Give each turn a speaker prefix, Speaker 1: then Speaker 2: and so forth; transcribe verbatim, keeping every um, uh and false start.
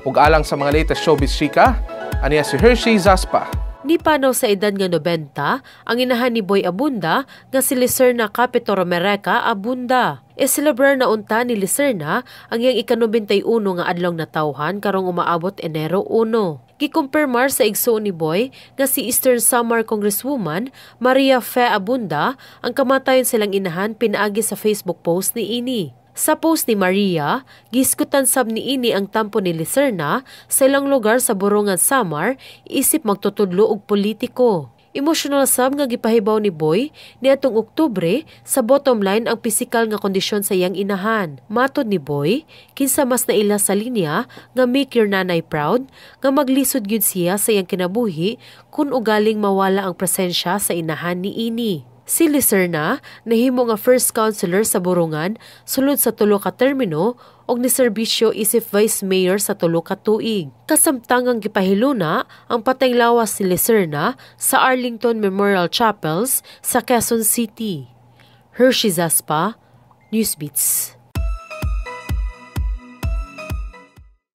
Speaker 1: Ug alang sa mga latest showbiz chika, aniya si Hershey Zaspa.
Speaker 2: Ni panaw sa edad nga nobenta, ang inahan ni Boy Abunda nga si Licerna Capitoro Mereca Abunda. E celebrar na unta ni Licerna ang iyang ika-nobenta-uno nga adlong natawhan karong umaabot Enero uno. Gikumpirmar sa igsuon ni Boy nga si Eastern Samar Congresswoman Maria Fe Abunda ang kamatayon silang inahan pinaagi sa Facebook post ni ini. Sa post ni Maria, giskutan sab ni ini ang tampo ni Licerna sa ilang lugar sa Burungan Samar isip magtutudlo og politiko. Emotional sab nga gipahibaw ni Boy niadtong Oktubre sa bottom line ang pisikal nga kondisyon sa iyang inahan. Matod ni Boy, kinsa mas naila sa linya nga make your nanay proud nga maglisod gyud siya sa iyang kinabuhi kun ugaling mawala ang presensya sa inahan ni ini. Si Licerna nahimo nga first councilor sa Burungan sulod sa tulo ka termino og niserbisyo isip vice mayor sa tulo ka tuig. Kasamtangang gipahiluna ang patay lawas ni Licerna sa Arlington Memorial Chapels sa Quezon City. Hershey Zaspa, Newsbeats.